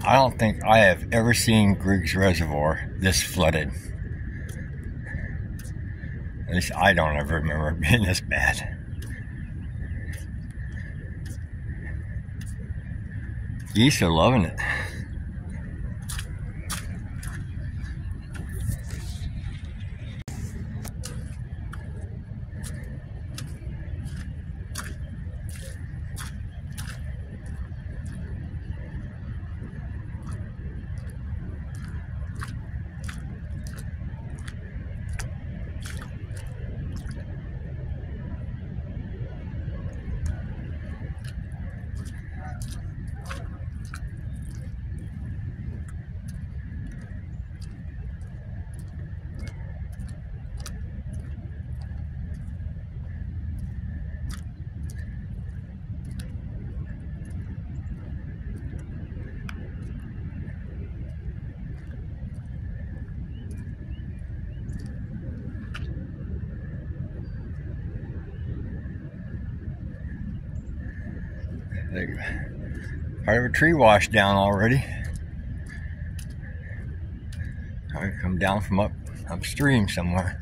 I don't think I have ever seen Griggs Reservoir this flooded. At least I don't ever remember it being this bad. Geese are loving it. Part of a tree washed down already. I come down from upstream somewhere.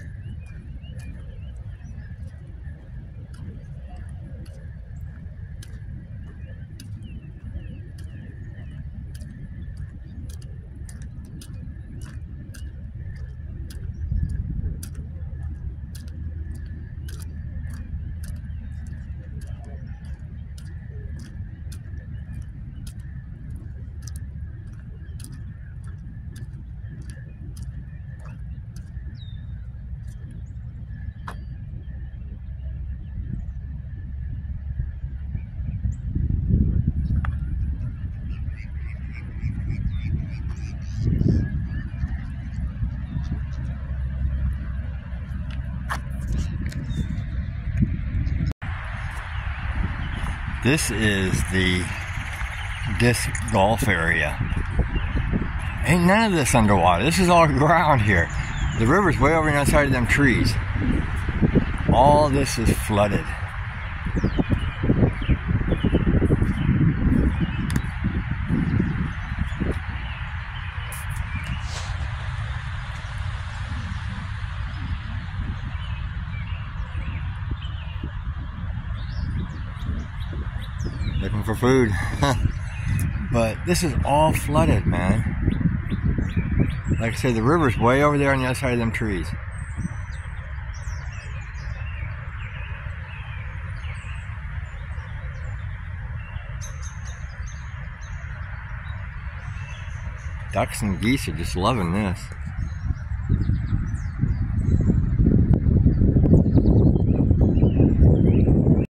This is the disc golf area. Ain't none of this underwater. This is all ground here. The river's way over on the other side of them trees. All this is flooded. Looking for food. But this is all flooded, man. Like I said, the river's way over there on the other side of them trees. Ducks and geese are just loving this.